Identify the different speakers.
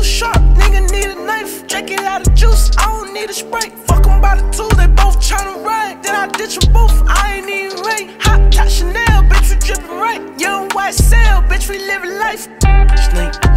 Speaker 1: sharp, nigga need a knife. Drink it out of juice, I don't need a Sprite. Fuck 'em by the two, they both tryna ride. Then I ditch 'em both, I ain't even right. Hot top Chanel, bitch, we drippin' right. Young white sail, bitch, we living life. Snake.